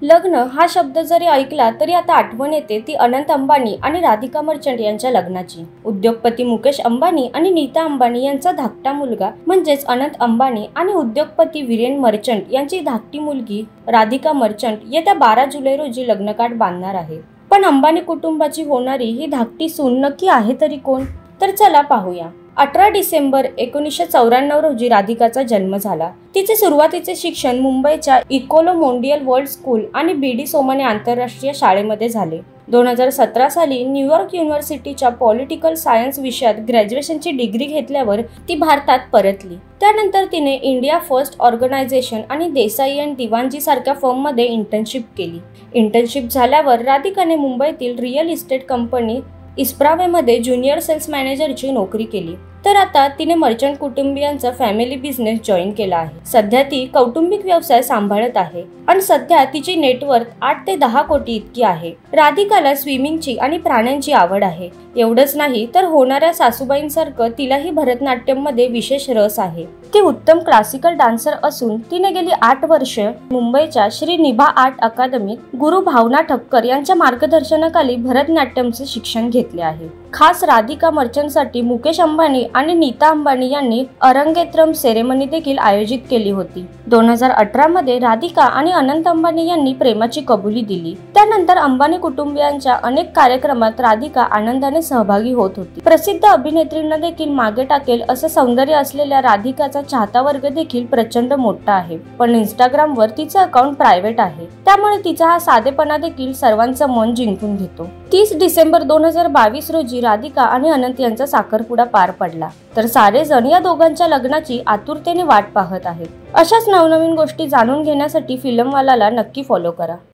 लग्न हा शब्द जरी ऐकला तरी आता आठवण येते ती अनंत अंबानी आणि राधिका मर्चंट यांच्या लग्नाची। उद्योगपती मुकेश अंबानी आणि नीता अंबानी यांचा धाकटा मुलगा म्हणजेच अनंत अंबानी आणि उद्योगपती वीरेन मर्चंट यांची धाकटी मुलगी राधिका मर्चंट येत्या 12 जुलै रोजी लग्नकार्ड बांधणार आहे। पण अंबानी कुटुंबाची होणारी ही धाकटी सून नक्की आहे तरी कोण? तर चला पाहूया। 18 डिसेंबर 1994 रोजी राधिकाचा जन्म झाला। तिचे सुरुवातीचे शिक्षण मुंबईच्या इकोलो मोंडियल वर्ल्ड स्कूल आणि बीडी सोमनी आंतरराष्ट्रीय शाळेमध्ये झाले। 2017 साली न्यूयॉर्क युनिव्हर्सिटीच्या पॉलिटिकल सायन्स विषयात ग्रॅज्युएशनची डिग्री घेतल्यावर ती भारतात परतली। त्यानंतर तिने इंडिया फर्स्ट ऑर्गनायझेशन आणि देसाई अँड दिवानजी सारख्या फर्ममध्ये इंटर्नशिप केली। इंटर्नशिप झाल्यावर राधिकाने मुंबईतील रिअल इस्टेट कंपनी इस्प्रावेमध्ये ज्युनियर सेल्स मॅनेजरची नोकरी केली। तर आता तिने मर्चंट कुटुंबियांचा फॅमिली बिझनेस जॉईन केला आहे। सध्या ती कौटुंबिक व्यवसाय सांभाळत आहे आणि सध्या तिची नेटवर्थ 8 ते 10 कोटी इतकी आहे। राधिकाला स्विमिंगची आणि प्राण्यांची आवड आहे। एवढंच नाही तर होणाऱ्या सासूबाईंसारखं तिलाही भरतनाट्यममध्ये विशेष रस आहे। ती उत्तम क्लासिकल डान्सर असून तिने गेली 8 वर्ष मुंबईच्या श्री निभा आर्ट अकादमीत गुरु भावना ठक्कर यांच्या मार्गदर्शनाखाली भरतनाट्यमचे शिक्षण घेतले आहे। खास राधिका मर्चंटसाठी मुकेश अंबानी आणि नीता अंबानी यांनी अरंगेत्रम सेरेमनी देखील आयोजित केली होती। 2018 मध्ये राधिका आणि अनंत अंबानी यांनी प्रेमाची कबुली दिली। त्यानंतर अंबानी कुटुंबियांच्या अनेक कार्यक्रमात राधिका आनंदाने सहभागी होत होती। प्रसिद्ध अभिनेत्रींना देखील मागे टाकेल असं सौंदर्य असलेल्या राधिकाचा चाहता वर्ग देखील प्रचंड मोठा आहे। पण इंस्टाग्रामवर तिचं अकाउंट प्रायव्हेट आहे, त्यामुळे तिचा हा साधेपणा देखील सर्वांचं मन जिंकून घेतो। 30 डिसेंबर 2022 रोजी राधिका आणि अनंत यांचा साखरपुडा पार पडला। तर सारेजण या दोघांच्या लग्नाची आतुरतेने वाट पाहत आहेत। अशाच नवनवीन गोष्टी जाणून घेण्यासाठी फिल्मवालाला नक्की फॉलो करा।